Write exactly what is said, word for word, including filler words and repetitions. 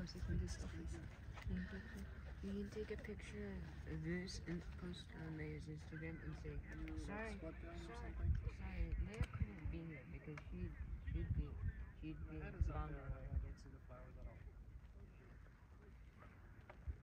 taking this selfie. You can take a picture of this and post it on Leia's Instagram and say, sorry, sorry, sorry, Leia couldn't be here because she'd, she'd be, she'd be That is up bombing. there. I don't see the flowers at all.